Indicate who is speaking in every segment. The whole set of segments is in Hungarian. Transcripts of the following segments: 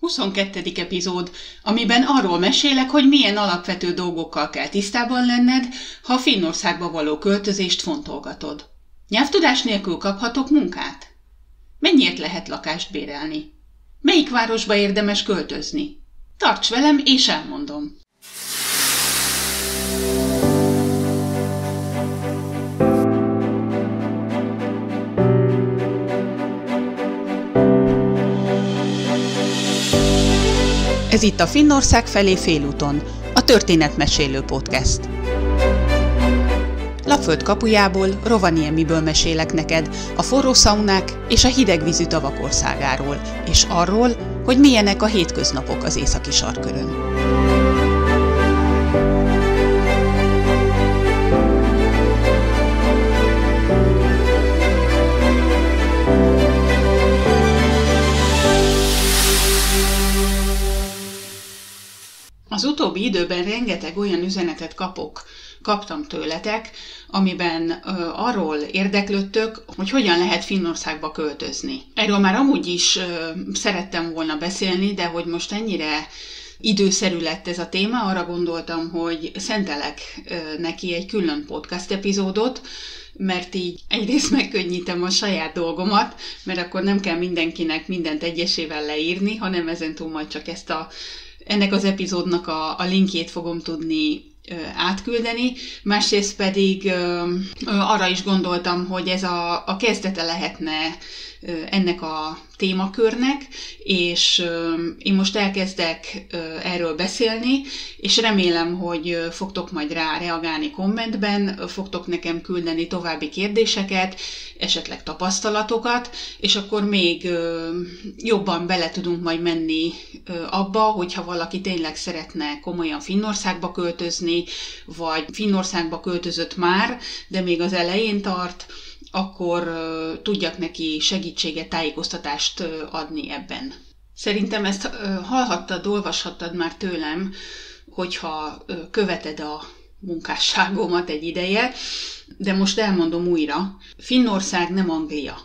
Speaker 1: 22. epizód, amiben arról mesélek, hogy milyen alapvető dolgokkal kell tisztában lenned, ha a Finnországba való költözést fontolgatod. Nyelvtudás nélkül kaphatok munkát? Mennyiért lehet lakást bérelni? Melyik városba érdemes költözni? Tarts velem, és elmondom! Ez itt a Finnország felé félúton, a Történetmesélő Podcast. Lapföld kapujából, Rovaniemiből mesélek neked a forró szaunák és a hidegvízű tavak országáról, és arról, hogy milyenek a hétköznapok az északi sarkkörön. Az utóbbi időben rengeteg olyan üzenetet kaptam tőletek, amiben arról érdeklődtök, hogy hogyan lehet Finnországba költözni. Erről már amúgy is szerettem volna beszélni, de hogy most ennyire időszerű lett ez a téma, arra gondoltam, hogy szentelek neki egy külön podcast epizódot, mert így egyrészt megkönnyítem a saját dolgomat, mert akkor nem kell mindenkinek mindent egyesével leírni, hanem ezentúl majd csak ennek az epizódnak a linkjét fogom tudni átküldeni, másrészt pedig arra is gondoltam, hogy ez a kezdete lehetne ennek a témakörnek, és én most elkezdek erről beszélni, és remélem, hogy fogtok majd rá reagálni kommentben, fogtok nekem küldeni további kérdéseket, esetleg tapasztalatokat, és akkor még jobban bele tudunk majd menni abba, hogyha valaki tényleg szeretne komolyan Finnországba költözni, vagy Finnországba költözött már, de még az elején tart, akkor tudjak neki segítséget, tájékoztatást adni ebben. Szerintem ezt hallhattad, olvashattad már tőlem, hogyha követed a munkásságomat egy ideje, de most elmondom újra. Finnország nem Anglia.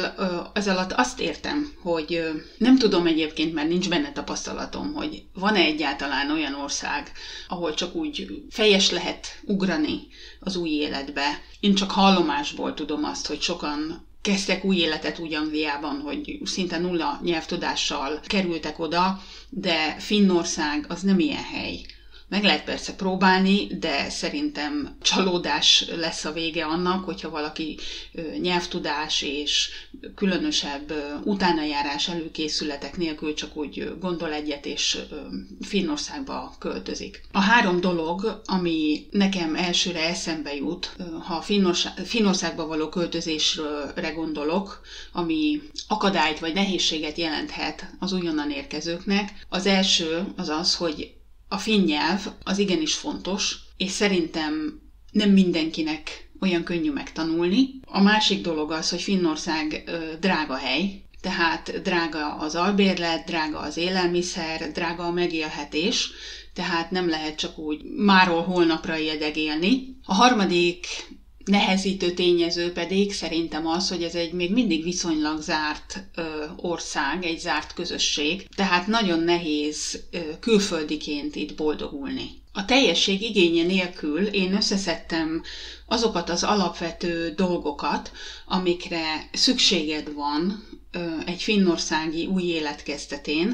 Speaker 1: Ez alatt azt értem, hogy nem tudom egyébként, mert nincs benne tapasztalatom, hogy van-e egyáltalán olyan ország, ahol csak úgy fejes lehet ugrani az új életbe. Én csak hallomásból tudom azt, hogy sokan kezdtek új életet úgy Angliában, hogy szinte nulla nyelvtudással kerültek oda, de Finnország az nem ilyen hely. Meg lehet persze próbálni, de szerintem csalódás lesz a vége annak, hogyha valaki nyelvtudás és különösebb utánajárás előkészületek nélkül csak úgy gondol egyet és Finnországba költözik. A 3 dolog, ami nekem elsőre eszembe jut, ha Finnországba való költözésre gondolok, ami akadályt vagy nehézséget jelenthet az újonnan érkezőknek, az első az az, hogy a finn nyelv az igenis fontos, és szerintem nem mindenkinek olyan könnyű megtanulni. A másik dolog az, hogy Finnország drága hely, tehát drága az albérlet, drága az élelmiszer, drága a megélhetés, tehát nem lehet csak úgy máról holnapra ijedegélni. A harmadik nehezítő tényező pedig szerintem az, hogy ez egy még mindig viszonylag zárt ország, egy zárt közösség, tehát nagyon nehéz külföldiként itt boldogulni. A teljesség igénye nélkül én összeszedtem azokat az alapvető dolgokat, amikre szükséged van egy finnországi új élet kezdetén,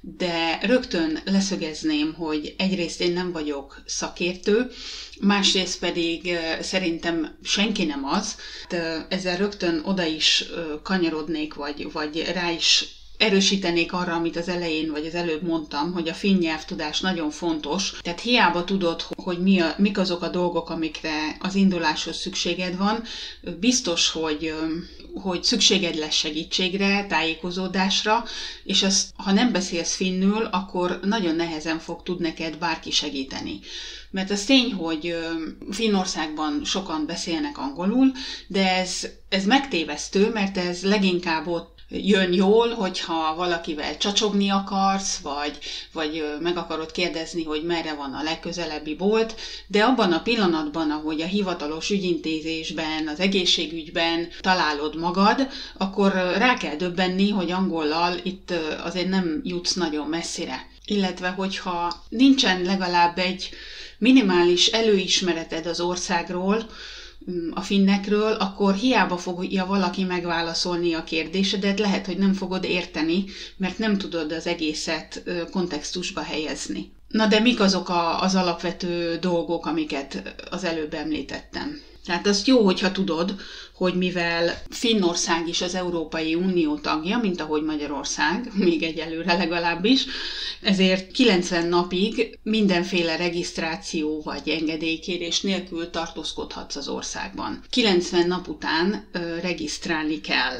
Speaker 1: de rögtön leszögezném, hogy egyrészt én nem vagyok szakértő, másrészt pedig szerintem senki nem az. Ezzel rögtön oda is kanyarodnék, vagy rá is erősítenék arra, amit az elején vagy az előbb mondtam, hogy a finn nyelvtudás nagyon fontos. Tehát hiába tudod, hogy mik azok a dolgok, amikre az induláshoz szükséged van, biztos, hogy szükséged lesz segítségre, tájékozódásra, és azt, ha nem beszélsz finnül, akkor nagyon nehezen tud neked bárki segíteni. Mert az tény, hogy Finnországban sokan beszélnek angolul, de ez megtévesztő, mert ez leginkább ott jön jól, hogyha valakivel csacsogni akarsz, vagy meg akarod kérdezni, hogy merre van a legközelebbi bolt, de abban a pillanatban, ahogy a hivatalos ügyintézésben, az egészségügyben találod magad, akkor rá kell döbbenni, hogy angollal itt azért nem jutsz nagyon messzire. Illetve, hogyha nincsen legalább egy minimális előismereted az országról, a finnekről, akkor hiába fogja valaki megválaszolni a kérdésedet, lehet, hogy nem fogod érteni, mert nem tudod az egészet kontextusba helyezni. Na de mik azok az alapvető dolgok, amiket az előbb említettem? Tehát azt jó, hogyha tudod, hogy mivel Finnország is az Európai Unió tagja, mint ahogy Magyarország, még egyelőre legalábbis, ezért 90 napig mindenféle regisztráció vagy engedélykérés nélkül tartózkodhatsz az országban. 90 nap után regisztrálni kell.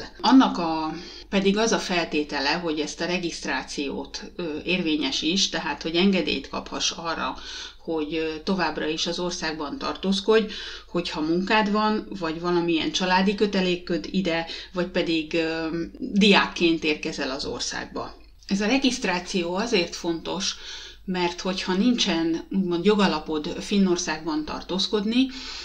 Speaker 1: Pedig az a feltétele, hogy ezt a regisztrációt érvényesíts, tehát hogy engedélyt kaphass arra, hogy továbbra is az országban tartózkodj, hogyha munkád van, vagy valamilyen családi kötelékköd ide, vagy pedig diákként érkezel az országba. Ez a regisztráció azért fontos, mert hogyha nincsen úgymond jogalapod Finnországban tartózkodni,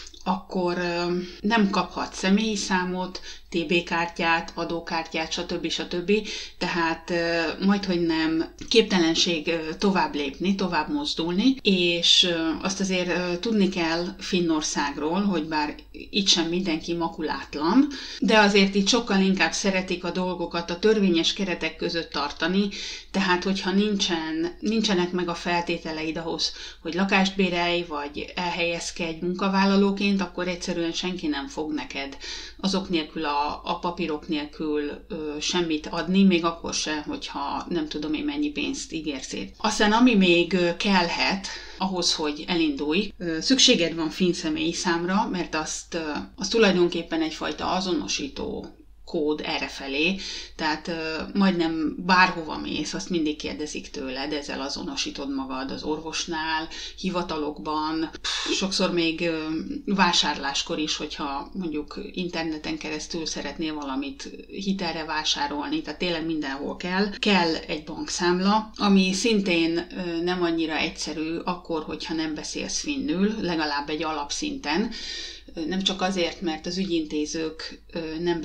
Speaker 1: akkor nem kaphatsz személyi számot, TB kártyát, adókártyát, stb. Tehát majdhogy nem képtelenség tovább lépni, tovább mozdulni, és azt azért tudni kell Finnországról, hogy bár itt sem mindenki makulátlan, de azért itt sokkal inkább szeretik a dolgokat a törvényes keretek között tartani, tehát hogyha nincsenek meg a feltételeid ahhoz, hogy lakást bérelj, vagy elhelyezkedj munkavállalóként, akkor egyszerűen senki nem fog neked azok nélkül a papírok nélkül semmit adni, még akkor sem, hogyha nem tudom én mennyi pénzt ígérsz. Aztán ami még kellhet ahhoz, hogy elindulj, szükséged van finn személyi számra, mert azt tulajdonképpen egyfajta azonosító kód errefelé, tehát majdnem bárhova mész, azt mindig kérdezik tőled, ezzel azonosítod magad az orvosnál, hivatalokban, sokszor még vásárláskor is, hogyha mondjuk interneten keresztül szeretnél valamit hitelre vásárolni, tehát tényleg mindenhol kell egy bankszámla, ami szintén nem annyira egyszerű akkor, hogyha nem beszélsz finnül, legalább egy alapszinten, nem csak azért, mert az ügyintézők nem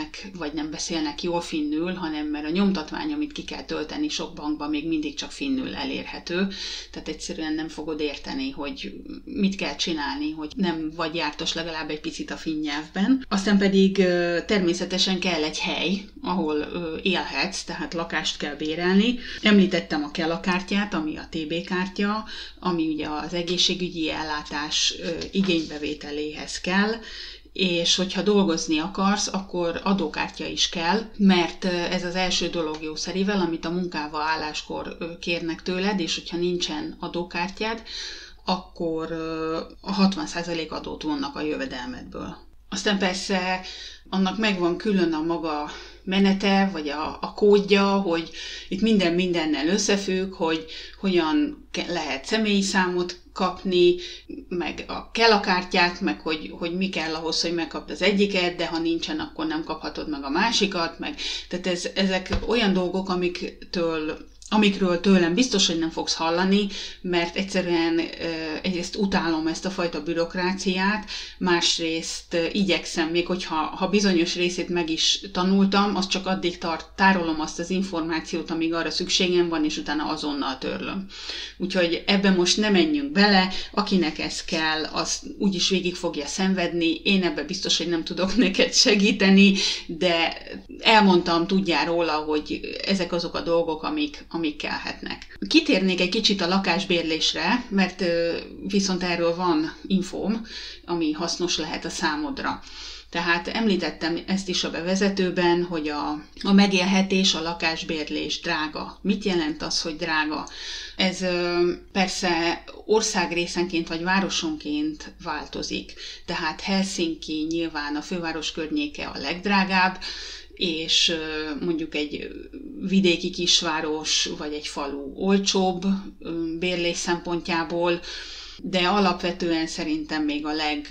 Speaker 1: beszélnek jól finnül, hanem mert a nyomtatvány, amit ki kell tölteni sok bankban, még mindig csak finnül elérhető. Tehát egyszerűen nem fogod érteni, hogy mit kell csinálni, hogy nem vagy jártas legalább egy picit a finn nyelvben. Aztán pedig természetesen kell egy hely, ahol élhetsz, tehát lakást kell bérelni. Említettem a Kela kártyát, ami a TB kártya, ami ugye az egészségügyi ellátás igénybevételéhez kell, és hogyha dolgozni akarsz, akkor adókártya is kell, mert ez az első dolog jószerivel, amit a munkába álláskor kérnek tőled, és hogyha nincsen adókártyád, akkor a 60% adót vonnak a jövedelmedből. Aztán persze annak megvan külön a maga menete, vagy a kódja, hogy itt minden mindennel összefügg, hogy hogyan lehet személyi számot kapni, meg a Kela kártyát, meg hogy mi kell ahhoz, hogy megkapd az egyiket, de ha nincsen, akkor nem kaphatod meg a másikat, tehát ezek olyan dolgok, amikről tőlem biztos, hogy nem fogsz hallani, mert egyszerűen egyrészt utálom ezt a fajta bürokráciát, másrészt igyekszem, még hogyha bizonyos részét meg is tanultam, az csak addig tárolom azt az információt, amíg arra szükségem van, és utána azonnal törlöm. Úgyhogy ebben most nem menjünk bele, akinek ez kell, az úgyis végig fogja szenvedni, én ebben biztos, hogy nem tudok neked segíteni, de elmondtam, tudjál róla, hogy ezek azok a dolgok, amik kellhetnek. Kitérnék egy kicsit a lakásbérlésre, mert viszont erről van infóm, ami hasznos lehet a számodra. Tehát említettem ezt is a bevezetőben, hogy a megélhetés, a lakásbérlés drága. Mit jelent az, hogy drága? Ez persze országrészenként vagy városonként változik. Tehát Helsinki nyilván a főváros környéke a legdrágább, és mondjuk egy vidéki kisváros vagy egy falu olcsóbb bérlés szempontjából, de alapvetően szerintem még a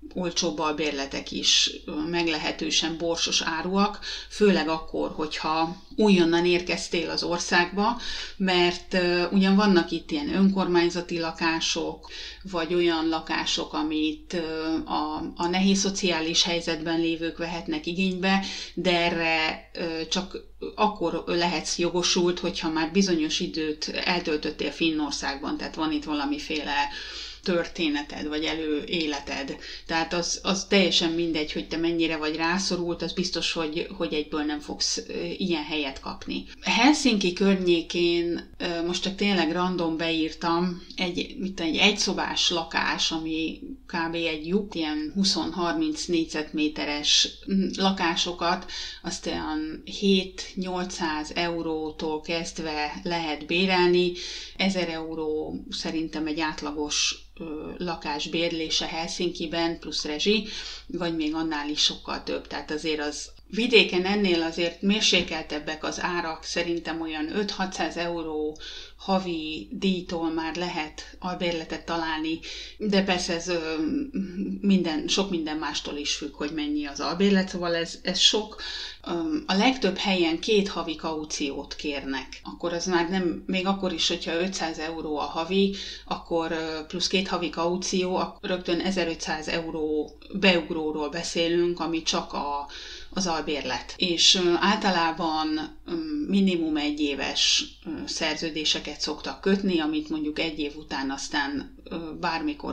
Speaker 1: olcsóbb albérletek is meglehetősen borsos áruak, főleg akkor, hogyha újonnan érkeztél az országba, mert ugyan vannak itt ilyen önkormányzati lakások, vagy olyan lakások, amit a nehéz szociális helyzetben lévők vehetnek igénybe, de erre csak akkor lehetsz jogosult, hogyha már bizonyos időt eltöltöttél Finnországban, tehát van itt valamiféle történeted, vagy előéleted. Tehát az teljesen mindegy, hogy te mennyire vagy rászorult, az biztos, hogy egyből nem fogsz ilyen helyet kapni. Helsinki környékén most csak tényleg random beírtam egy egyszobás lakás, ami kb. Egy lyuk, ilyen 20-30 négyzetméteres lakásokat, azt olyan 7-800 eurótól kezdve lehet bérelni. 1000 euró szerintem egy átlagos lakás bérlése Helsinkiben, plusz rezsi, vagy még annál is sokkal több. Tehát azért az vidéken ennél azért mérsékeltebbek az árak, szerintem olyan 5-600 euró havi díjtól már lehet albérletet találni, de persze ez sok minden mástól is függ, hogy mennyi az albérlet, szóval ez sok. A legtöbb helyen 2 havi kauciót kérnek, akkor az már nem, még akkor is, hogyha 500 euró a havi, akkor plusz 2 havi kaució, akkor rögtön 1500 euró beugróról beszélünk, ami csak az albérlet. És általában minimum 1 éves szerződéseket szoktak kötni, amit mondjuk 1 év után aztán bármikor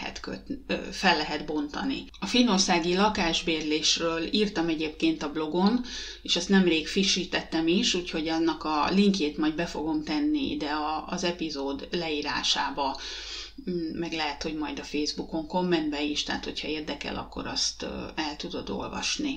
Speaker 1: fel lehet bontani. A finnországi lakásbérlésről írtam egyébként a blogon, és azt nemrég frissítettem is, úgyhogy annak a linkjét majd be fogom tenni ide az epizód leírásába, meg lehet, hogy majd a Facebookon kommentbe is, tehát hogyha érdekel, akkor azt el tudod olvasni.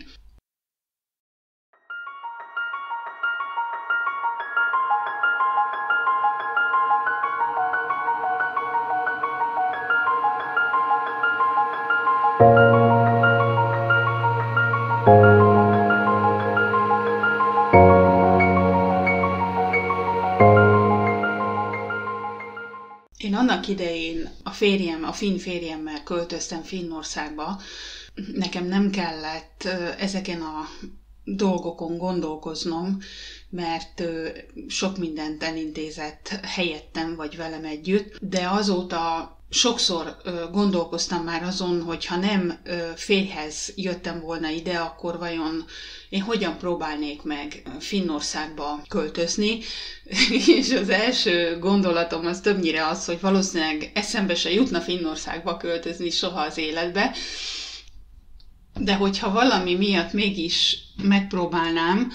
Speaker 1: Én annak idején a finn férjemmel költöztem Finnországba. Nekem nem kellett ezeken a dolgokon gondolkoznom, mert sok mindent elintézett helyettem vagy velem együtt, de azóta sokszor gondolkoztam már azon, hogy ha nem férjhez jöttem volna ide, akkor vajon én hogyan próbálnék meg Finnországba költözni, és az első gondolatom az többnyire az, hogy valószínűleg eszembe se jutna Finnországba költözni soha az életbe, de hogyha valami miatt mégis megpróbálnám,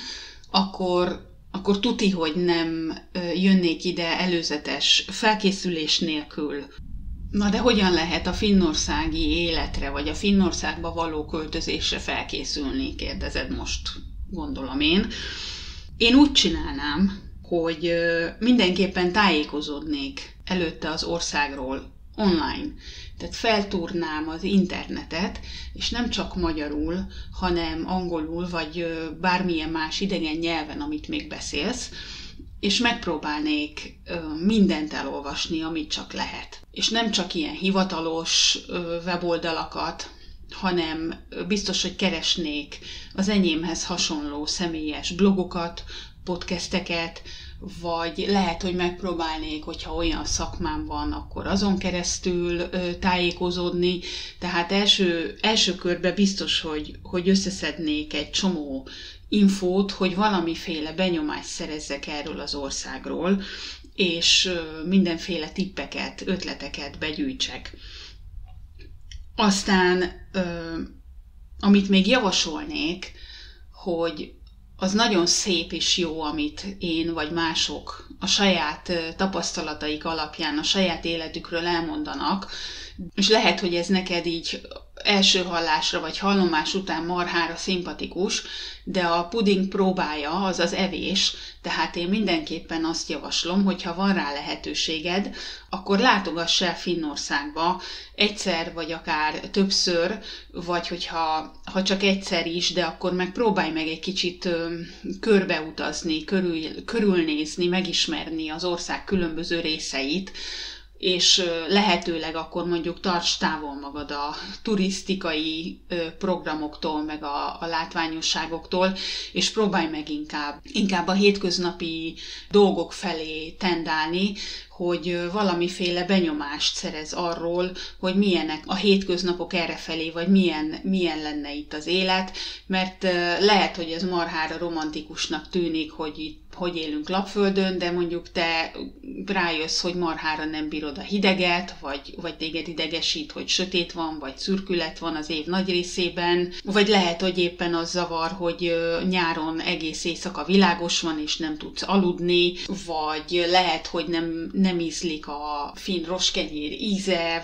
Speaker 1: akkor tuti, hogy nem jönnék ide előzetes felkészülés nélkül. Na de hogyan lehet a finnországi életre, vagy a Finnországba való költözésre felkészülni, kérdezed most, gondolom én. Én úgy csinálnám, hogy mindenképpen tájékozódnék előtte az országról online. Tehát feltúrnám az internetet, és nem csak magyarul, hanem angolul, vagy bármilyen más idegen nyelven, amit még beszélsz, és megpróbálnék mindent elolvasni, amit csak lehet. És nem csak ilyen hivatalos weboldalakat, hanem biztos, hogy keresnék az enyémhez hasonló személyes blogokat, podcasteket, vagy lehet, hogy megpróbálnék, hogyha olyan szakmám van, akkor azon keresztül tájékozódni. Tehát első körben biztos, hogy összeszednék egy csomó infót, hogy valamiféle benyomást szerezzek erről az országról, és mindenféle tippeket, ötleteket begyűjtsek. Aztán, amit még javasolnék, hogy az nagyon szép és jó, amit én vagy mások a saját tapasztalataik alapján, a saját életükről elmondanak, és lehet, hogy ez neked így első hallásra vagy hallomás után marhára szimpatikus, de a puding próbája az az evés, tehát én mindenképpen azt javaslom, hogy ha van rá lehetőséged, akkor látogass el Finnországba egyszer, vagy akár többször, vagy hogyha csak egyszer is, de akkor meg próbálj meg egy kicsit körbeutazni, körülnézni, megismerni az ország különböző részeit, és lehetőleg akkor mondjuk tarts távol magad a turisztikai programoktól, meg a látványosságoktól, és próbálj meg inkább a hétköznapi dolgok felé tendálni, hogy valamiféle benyomást szerez arról, hogy milyenek a hétköznapok errefelé, vagy milyen lenne itt az élet, mert lehet, hogy ez marhára romantikusnak tűnik, hogy itt hogy élünk Lapföldön, de mondjuk te rájössz, hogy marhára nem bírod a hideget, vagy téged idegesít, hogy sötét van, vagy szürkület van az év nagy részében, vagy lehet, hogy éppen az zavar, hogy nyáron egész éjszaka világos van, és nem tudsz aludni, vagy lehet, hogy nem ízlik a finn roskenyér íze,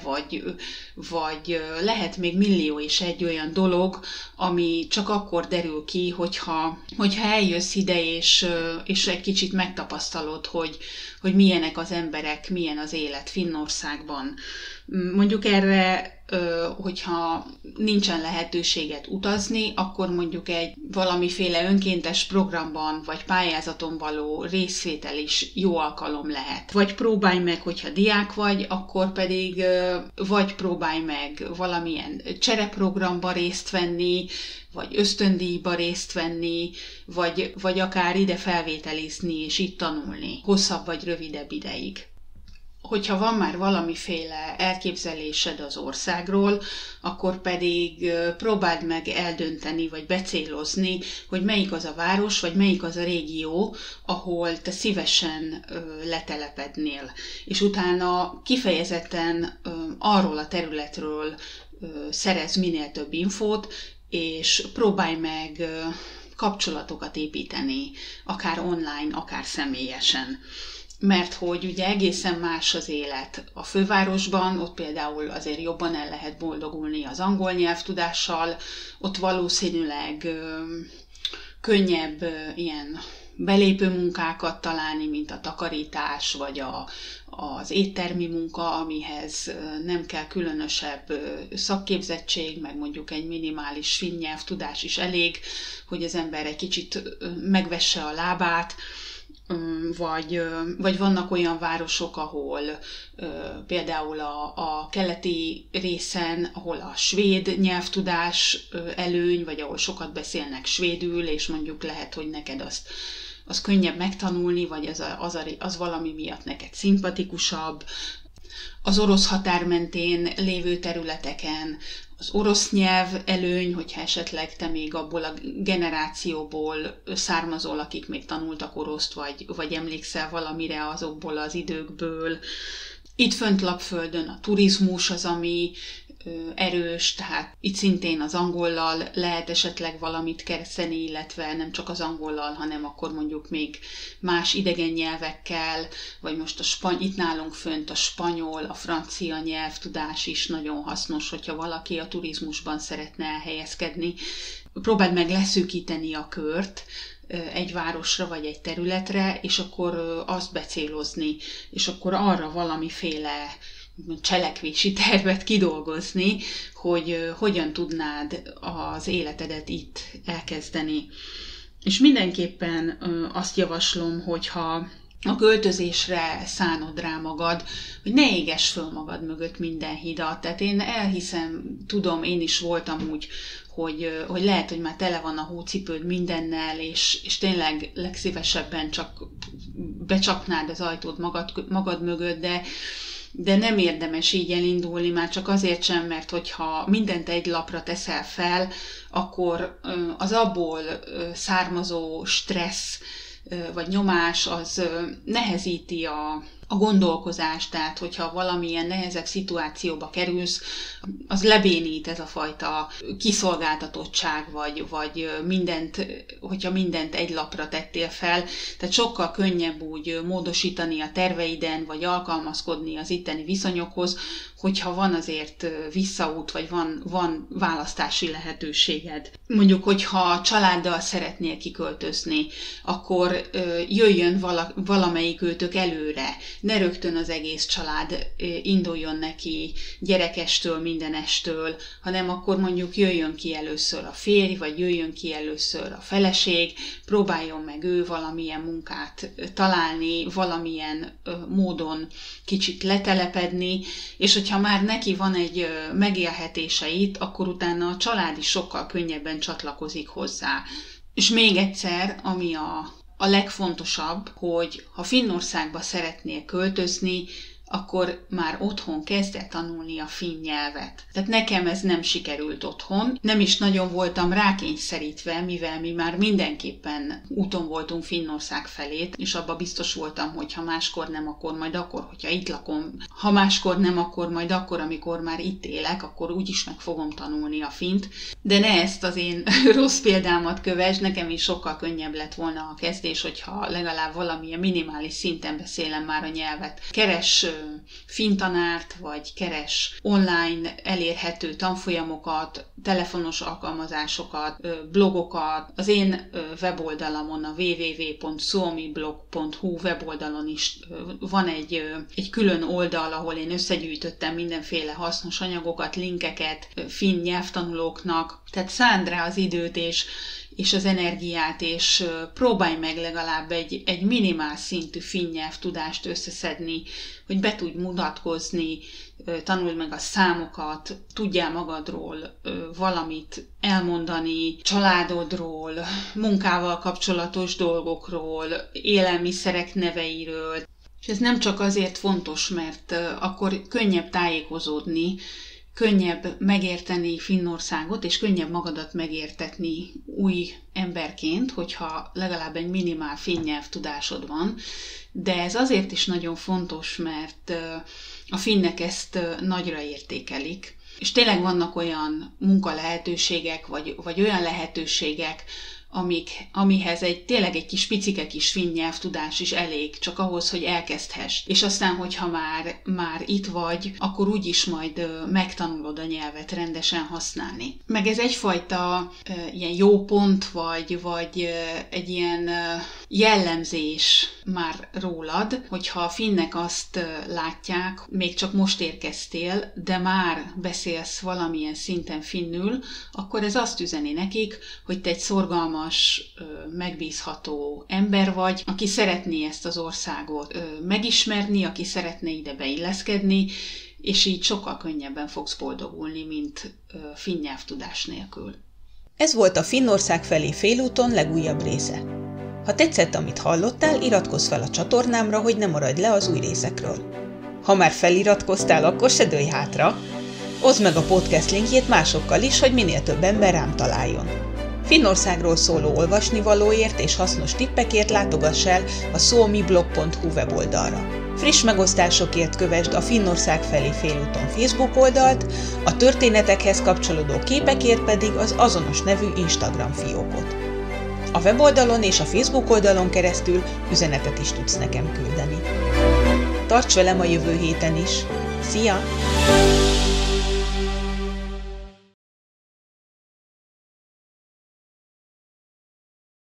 Speaker 1: vagy lehet még millió és egy olyan dolog, ami csak akkor derül ki, hogyha eljössz ide, és egy kicsit megtapasztalod, hogy milyenek az emberek, milyen az élet Finnországban. Mondjuk erre, hogyha nincsen lehetőséget utazni, akkor mondjuk egy valamiféle önkéntes programban vagy pályázaton való részvétel is jó alkalom lehet. Vagy próbálj meg, hogyha diák vagy, akkor pedig vagy próbálj meg valamilyen csereprogramba részt venni, vagy ösztöndíjba részt venni, vagy akár ide felvételizni és itt tanulni, hosszabb vagy rövidebb ideig. Hogyha van már valamiféle elképzelésed az országról, akkor pedig próbáld meg eldönteni, vagy becélozni, hogy melyik az a város, vagy melyik az a régió, ahol te szívesen letelepednél. És utána kifejezetten arról a területről szerez minél több infót, és próbálj meg kapcsolatokat építeni, akár online, akár személyesen. Mert hogy ugye egészen más az élet a fővárosban, ott például azért jobban el lehet boldogulni az angol nyelvtudással, ott valószínűleg könnyebb ilyen belépő munkákat találni, mint a takarítás, vagy az éttermi munka, amihez nem kell különösebb szakképzettség, meg mondjuk egy minimális finn nyelvtudás is elég, hogy az ember egy kicsit megvesse a lábát, vagy vannak olyan városok, ahol például a keleti részen, ahol a svéd nyelvtudás előny, vagy ahol sokat beszélnek svédül, és mondjuk lehet, hogy neked az könnyebb megtanulni, vagy az valami miatt neked szimpatikusabb. Az orosz határ mentén lévő területeken az orosz nyelv előny, hogyha esetleg te még abból a generációból származol, akik még tanultak oroszt, vagy emlékszel valamire azokból az időkből. Itt fönt Lapföldön a turizmus az, ami erős, tehát itt szintén az angollal lehet esetleg valamit kezdeni, illetve nem csak az angollal, hanem akkor mondjuk még más idegen nyelvekkel, vagy most itt nálunk fönt a spanyol, a francia nyelvtudás is nagyon hasznos, hogyha valaki a turizmusban szeretne elhelyezkedni. Próbáld meg leszűkíteni a kört egy városra vagy egy területre, és akkor azt becélozni, és akkor arra valamiféle cselekvési tervet kidolgozni, hogy hogyan tudnád az életedet itt elkezdeni. És mindenképpen azt javaslom, hogyha a költözésre szánod rá magad, hogy ne égess föl magad mögött minden hidat. Tehát én elhiszem, tudom, én is voltam úgy, hogy lehet, hogy már tele van a hócipőd mindennel, és tényleg legszívesebben csak becsapnád az ajtót magad mögött, de nem érdemes így elindulni, már csak azért sem, mert hogyha mindent egy lapra teszel fel, akkor az abból származó stressz vagy nyomás az nehezíti a gondolkozást, tehát hogyha valamilyen nehezebb szituációba kerülsz, az lebénít ez a fajta kiszolgáltatottság, vagy hogyha mindent egy lapra tettél fel, tehát sokkal könnyebb úgy módosítani a terveiden, vagy alkalmazkodni az itteni viszonyokhoz, hogyha van azért visszaút, vagy van választási lehetőséged. Mondjuk, hogyha családdal szeretnél kiköltözni, akkor jöjjön valamelyik őtök előre, ne rögtön az egész család induljon neki gyerekestől, mindenestől, hanem akkor mondjuk jöjjön ki először a férj, vagy jöjjön ki először a feleség, próbáljon meg ő valamilyen munkát találni, valamilyen módon kicsit letelepedni, és hogyha már neki van egy megélhetése itt, akkor utána a család is sokkal könnyebben csatlakozik hozzá. És még egyszer, ami a legfontosabb, hogy ha Finnországba szeretnél költözni, akkor már otthon kezd el tanulni a finn nyelvet. Tehát nekem ez nem sikerült otthon, nem is nagyon voltam rákényszerítve, mivel mi már mindenképpen úton voltunk Finnország felé, és abba biztos voltam, hogy ha máskor nem, akkor majd akkor, hogyha itt lakom, ha máskor nem, akkor majd akkor, amikor már itt élek, akkor úgyis meg fogom tanulni a finnt. De ne ezt az én rossz példámat kövess, nekem is sokkal könnyebb lett volna a kezdés, hogyha legalább valamilyen minimális szinten beszélem már a nyelvet. Keres finntanárt, vagy keres online elérhető tanfolyamokat, telefonos alkalmazásokat, blogokat. Az én weboldalamon, a www.suomiblog.hu weboldalon is van egy külön oldal, ahol én összegyűjtöttem mindenféle hasznos anyagokat, linkeket finn nyelvtanulóknak. Tehát szánd rá az időt és az energiát, és próbálj meg legalább egy minimál szintű finn nyelvtudást összeszedni, hogy be tudj mutatkozni, tanuld meg a számokat, tudjál magadról valamit elmondani, családodról, munkával kapcsolatos dolgokról, élelmiszerek neveiről. És ez nem csak azért fontos, mert akkor könnyebb tájékozódni, könnyebb megérteni Finnországot, és könnyebb magadat megértetni új emberként, hogyha legalább egy minimál finn nyelvtudásod van. De ez azért is nagyon fontos, mert a finnek ezt nagyra értékelik. És tényleg vannak olyan munkalehetőségek, vagy olyan lehetőségek, amihez tényleg egy kis picike kis finn nyelvtudás is elég, csak ahhoz, hogy elkezdhess. És aztán, hogyha már itt vagy, akkor úgyis majd megtanulod a nyelvet rendesen használni. Meg ez egyfajta ilyen jó pont, vagy egy ilyen jellemzés már rólad, hogyha a finnek azt látják, még csak most érkeztél, de már beszélsz valamilyen szinten finnül, akkor ez azt üzeni nekik, hogy te egy szorgalmas, megbízható ember vagy, aki szeretné ezt az országot megismerni, aki szeretne ide beilleszkedni, és így sokkal könnyebben fogsz boldogulni, mint finn nyelvtudás nélkül.
Speaker 2: Ez volt a Finnország felé félúton legújabb része. Ha tetszett, amit hallottál, iratkozz fel a csatornámra, hogy ne maradj le az új részekről. Ha már feliratkoztál, akkor se dőlj hátra! Oszd meg a podcast linkjét másokkal is, hogy minél több ember rám találjon. Finnországról szóló olvasnivalóért és hasznos tippekért látogass el a suomiblog.hu weboldalra. Friss megosztásokért kövesd a Finnország felé félúton Facebook oldalt, a történetekhez kapcsolódó képekért pedig az azonos nevű Instagram fiókot. A weboldalon és a Facebook oldalon keresztül üzenetet is tudsz nekem küldeni. Tarts velem a jövő héten is! Szia!